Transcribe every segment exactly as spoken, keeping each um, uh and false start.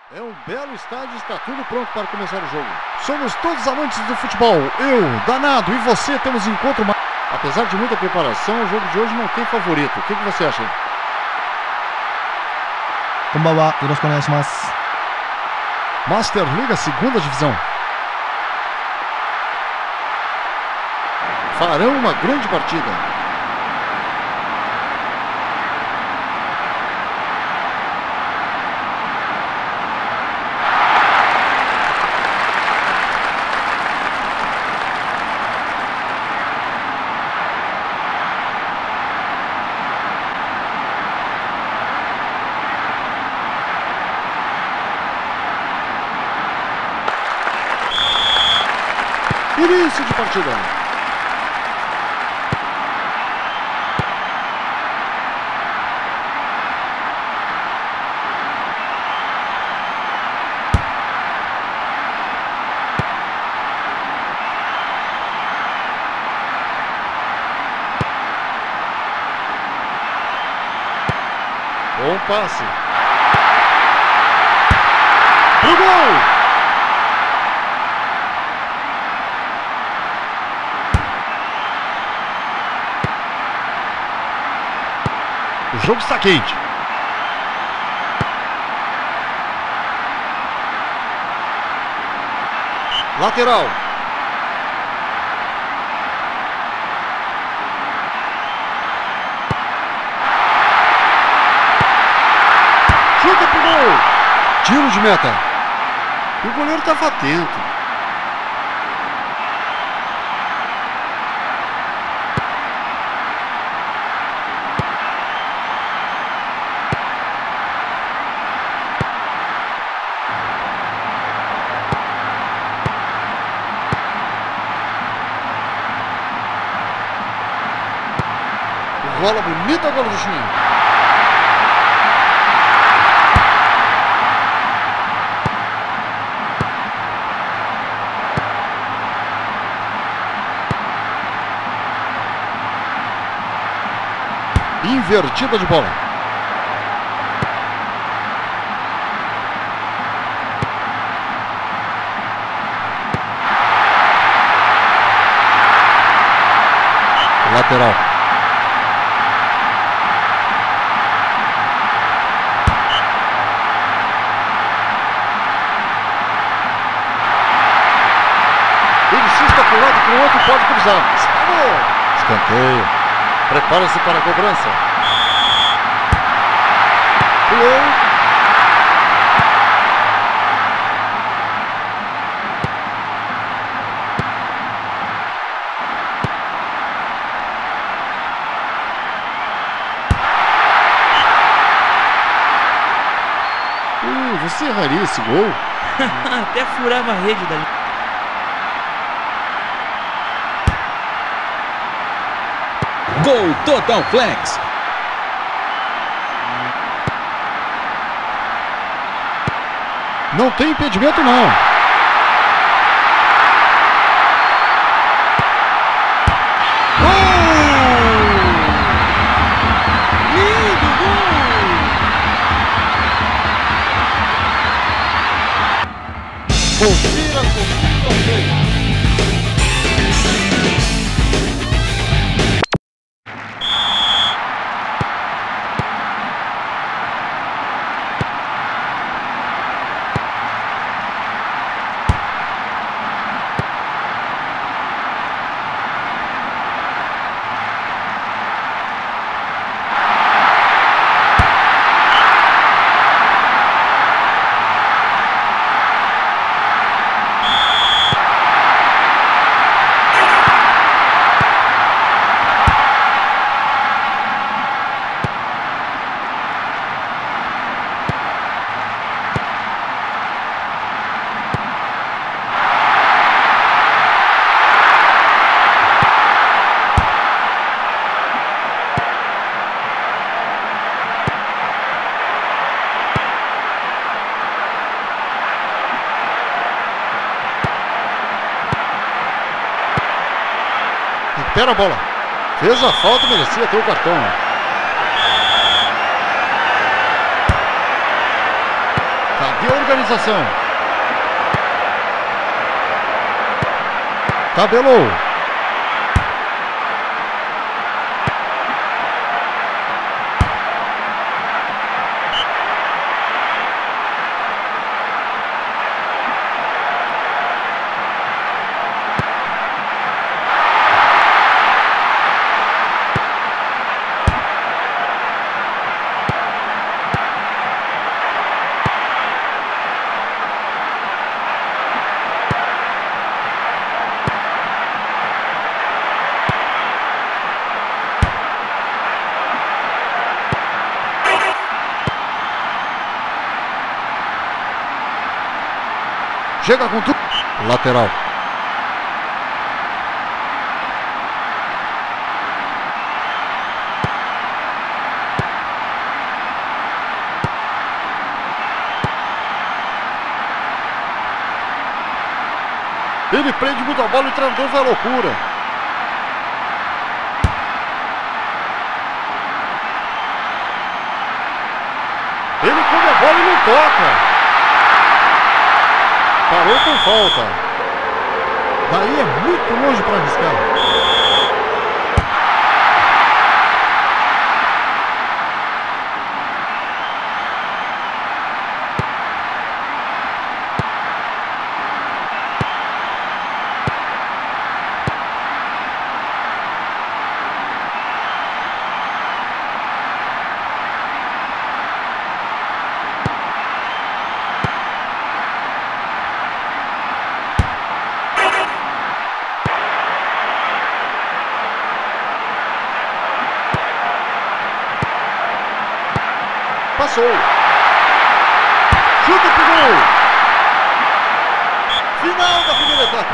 É um belo estádio, está tudo pronto para começar o jogo. Somos todos amantes do futebol. Eu, Danado, e você temos encontro. Apesar de muita preparação, o jogo de hoje não tem favorito. O que, que você acha? Konbanwa, yoroshiku onegaishimasu. Master Liga, segunda divisão. Farão uma grande partida. Início de partida. Bom passe. Pro gol! O jogo está quente. Lateral. Chuta pro gol. Tiro de meta. E o goleiro estava atento. Bola bonita, agora do Juninho. Invertida de bola. Lateral. Para um lado e para o outro, pode cruzar. Escapou. Escanteio. Prepara-se para a cobrança. Pulou. Uh, você erraria esse gol? Até furava a rede dali. Gol Total Flex. Não tem impedimento, não. Gol! Lindo gol! Confira, confira, confira. Recupera a bola. Fez a falta, merecia ter o cartão. Cadê a organização? Tabelou. Chega com tudo. Lateral. Ele prende muito a bola e o treinador vai à loucura. Ele come a bola e não toca. Parou com falta. Daí é muito longe para arriscar. Passou. Chuta pro gol. Final da primeira etapa.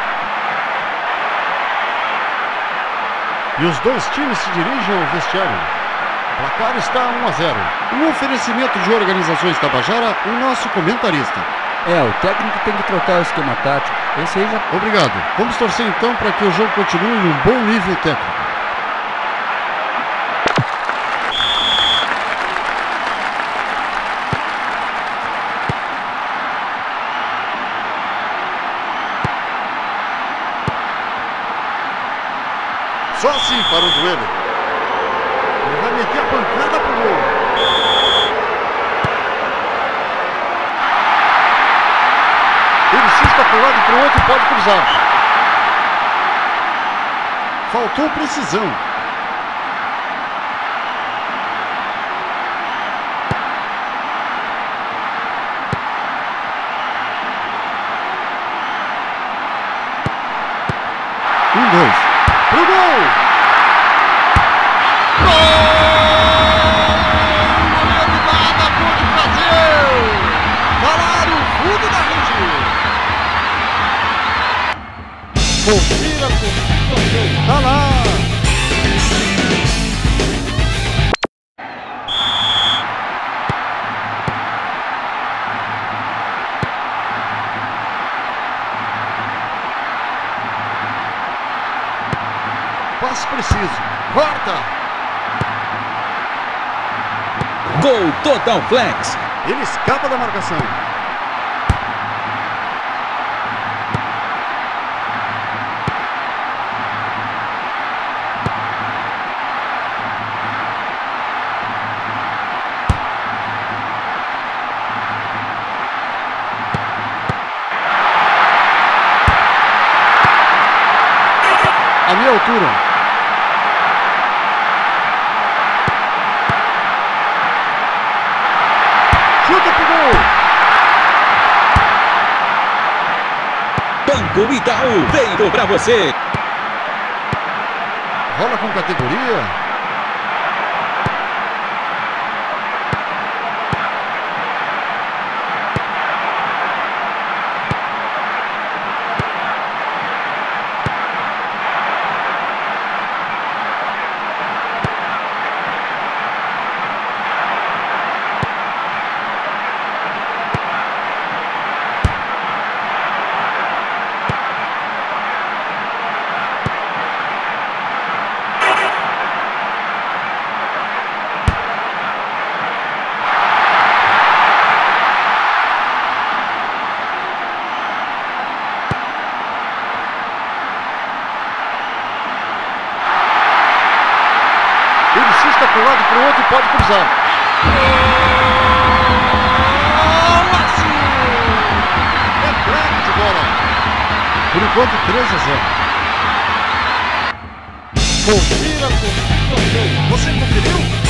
E os dois times se dirigem ao vestiário. O placar está um a zero. Um oferecimento de Organizações Tabajara, o nosso comentarista. É, o técnico tem que trocar o esquema tático. Esse aí já... Obrigado. Vamos torcer então para que o jogo continue em um bom nível técnico. Só assim para o duelo. Ele vai meter a pancada pro gol. Ele cisca para um lado e para o outro e pode cruzar. Faltou precisão. Um, dois. Pro gol! Gol! Goleiro nada pôde fazer! Tá lá no fundo da rede! Confira, confira, tá lá! Passe preciso. Corta. Gol Total Flex. Ele escapa da marcação. A minha altura. Chuta pro gol. Banco Itaú veio pra você. Rola com categoria. enquanto três a zero. Confira, confira. Você conferiu?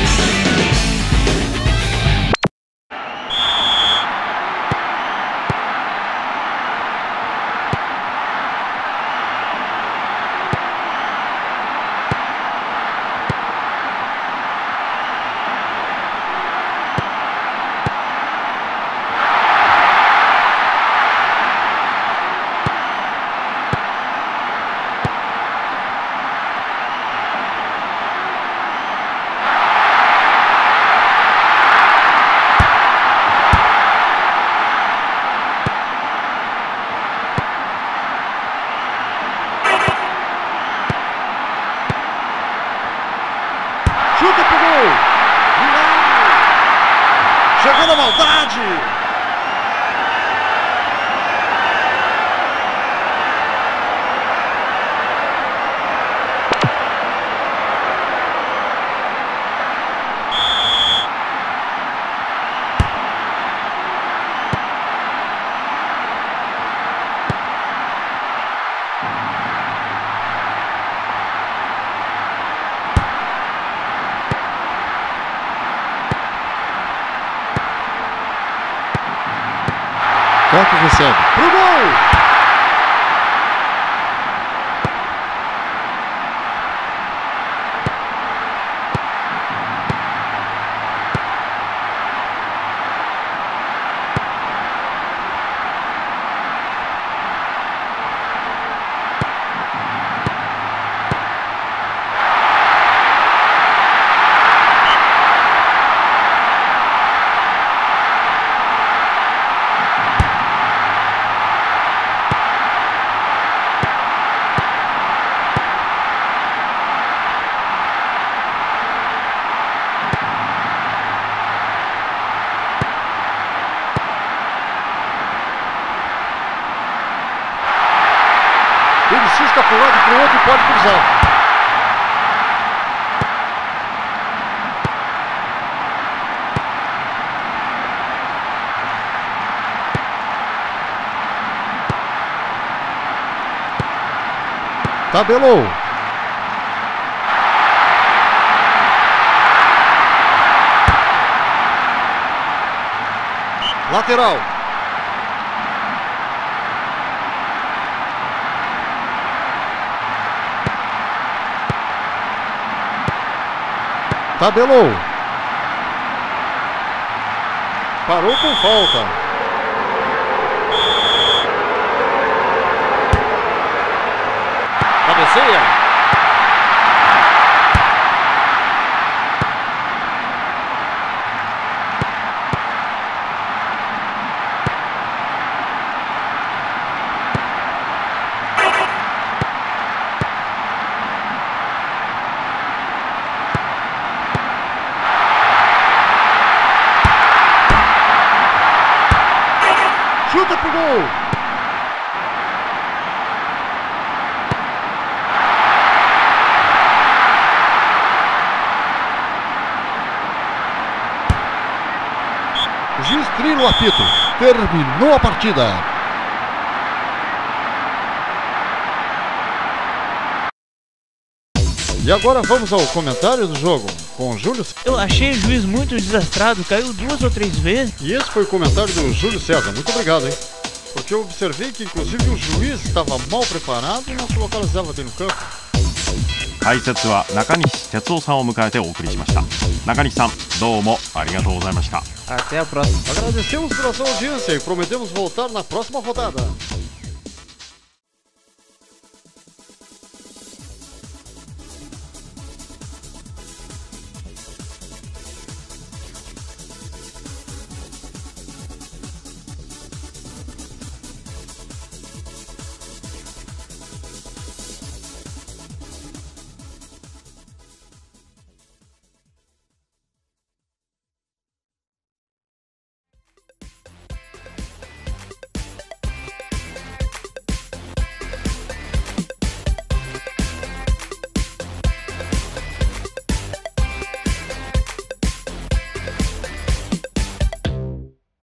Chuta pro gol! Chegou na maldade! Toca e recebe. Pro gol! Ele cisca para um lado e para o outro e pode cruzar. Tabelou. Lateral. Tabelou. Parou com falta. Cabeceia. Chuta pro gol! O juiz trina o apito. Terminou a partida. E agora vamos ao comentário do jogo com o Júlio. Eu achei o juiz muito desastrado, caiu duas ou três vezes. E esse foi o comentário do Júlio César. Muito obrigado, hein? Porque eu observei que inclusive o juiz estava mal preparado e não se localizava dentro do campo. 解説は中西哲夫さんを迎えてお送りしました。中西さん、どうもありがとうございました。 Até a próxima. Agradecemos pela sua audiência e prometemos voltar na próxima rodada.